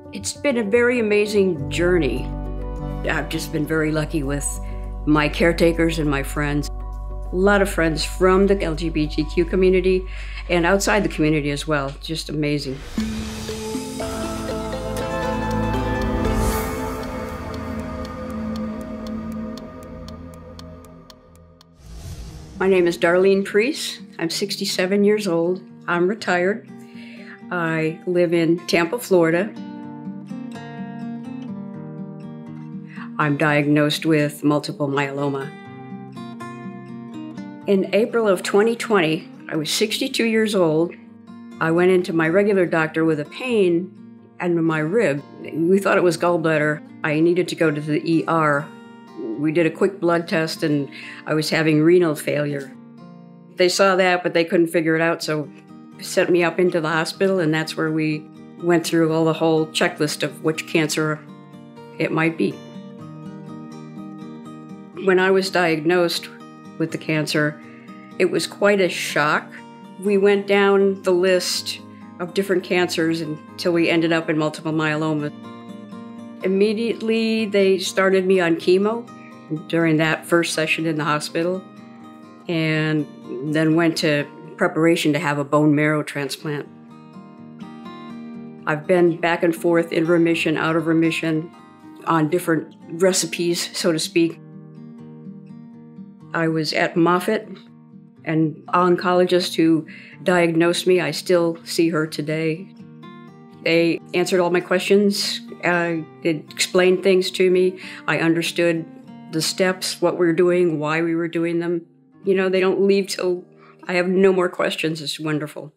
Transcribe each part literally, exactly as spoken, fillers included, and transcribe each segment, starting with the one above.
It's been a very amazing journey. I've just been very lucky with my caretakers and my friends. A lot of friends from the L G B T Q community and outside the community as well. Just amazing. My name is Darlene Pruess. I'm sixty-seven years old. I'm retired. I live in Tampa, Florida. I'm diagnosed with multiple myeloma. In April of twenty twenty, I was sixty-two years old. I went into my regular doctor with a pain in my rib. We thought it was gallbladder. I needed to go to the E R. We did a quick blood test and I was having renal failure. They saw that, but they couldn't figure it out, so sent me up into the hospital, and that's where we went through all the whole checklist of which cancer it might be. When I was diagnosed with the cancer, it was quite a shock. We went down the list of different cancers until we ended up in multiple myeloma. Immediately, they started me on chemo during that first session in the hospital, and then went to preparation to have a bone marrow transplant. I've been back and forth in remission, out of remission, on different recipes, so to speak. I was at Moffitt, and oncologist who diagnosed me, I still see her today. They answered all my questions, uh, they explained things to me. I understood the steps, what we were doing, why we were doing them. You know, they don't leave till I have no more questions. It's wonderful.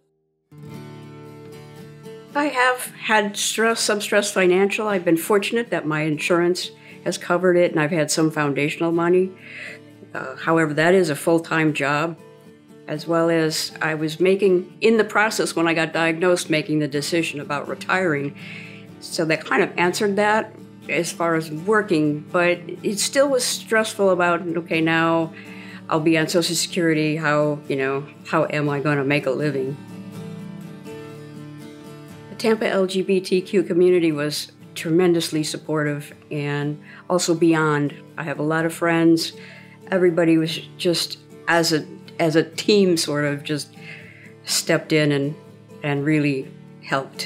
I have had stress, some stress financial. I've been fortunate that my insurance has covered it, and I've had some foundational money. Uh, however, that is a full-time job, as well as I was making, in the process when I got diagnosed, making the decision about retiring. So that kind of answered that as far as working, but it still was stressful about, okay, now I'll be on Social Security, how, you know, how am I going to make a living? The Tampa L G B T Q community was tremendously supportive, and also beyond. I have a lot of friends. Everybody was just, as a as a team, sort of just stepped in and, and really helped.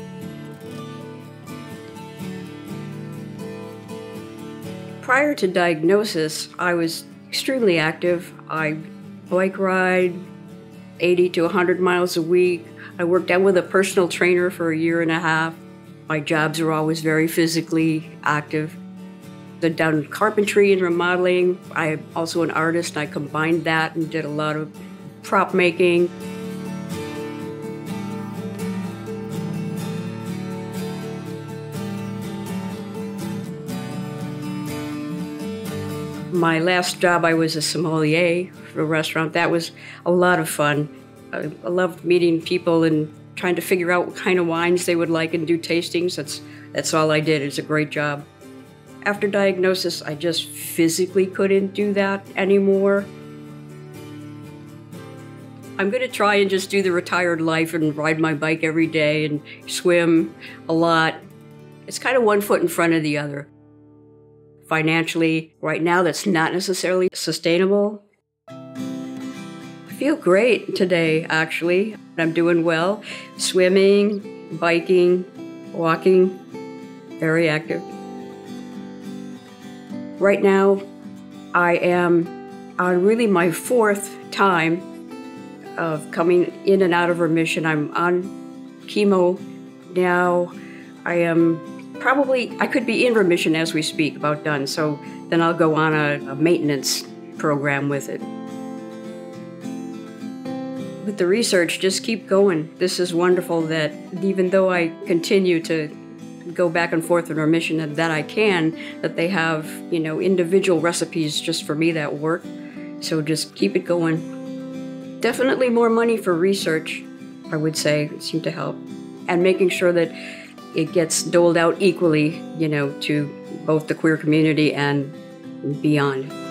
Prior to diagnosis, I was extremely active. I bike ride eighty to one hundred miles a week. I worked out with a personal trainer for a year and a half. My jobs were always very physically active. I've done carpentry and remodeling. I'm also an artist, and I combined that and did a lot of prop making. My last job, I was a sommelier for a restaurant. That was a lot of fun. I, I loved meeting people and trying to figure out what kind of wines they would like and do tastings. That's, that's all I did. It's a great job. After diagnosis, I just physically couldn't do that anymore. I'm gonna try and just do the retired life and ride my bike every day and swim a lot. It's kind of one foot in front of the other. Financially, right now, that's not necessarily sustainable. I feel great today, actually. I'm doing well. Swimming, biking, walking, very active. Right now, I am on really my fourth time of coming in and out of remission. I'm on chemo now. I am probably, I could be in remission as we speak, about done. So then I'll go on a, a maintenance program with it. With the research, just keep going. This is wonderful that even though I continue to go back and forth in remission, and that I can, that they have, you know, individual recipes just for me that work. So just keep it going. Definitely more money for research, I would say, seem to help. And making sure that it gets doled out equally, you know, to both the queer community and beyond.